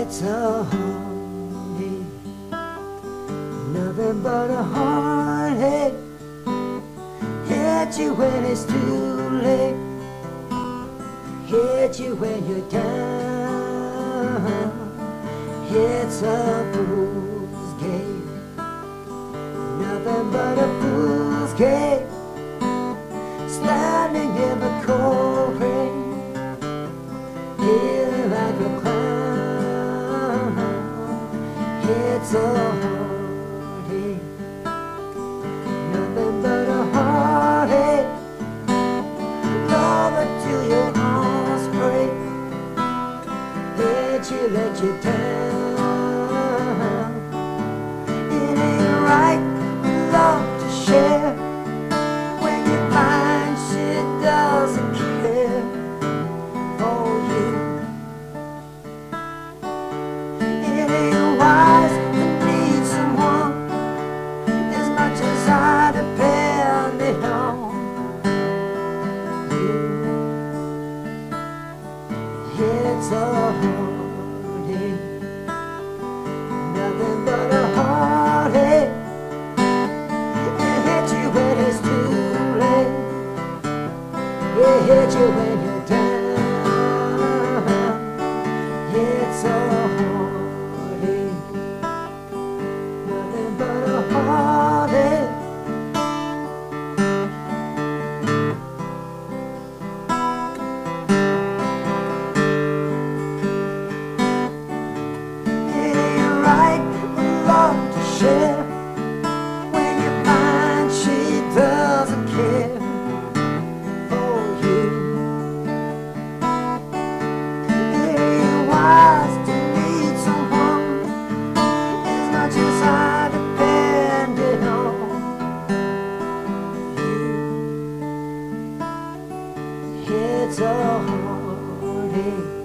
It's a heartache, nothing but a heartache. Hit you when it's too late, hit you when you're down. It's a fool's game, nothing but a fool's game. Standing in the cold rain, feeling like a clown. It's a heartache, nothing but a heartache. Love it till your arms break, let you down. It ain't right with love to share when you find she doesn't care for you. It ain't wise to need someone as much as I depended on you. It's a heartache, nothing but a heartache. It hits you when it's too late, it hits you when you're down. It's a heartache, nothing but a heartache. It ain't right with love to share when you find she doesn't care for you. It ain't wise to need someone as much as I depended on you. It's a heartache,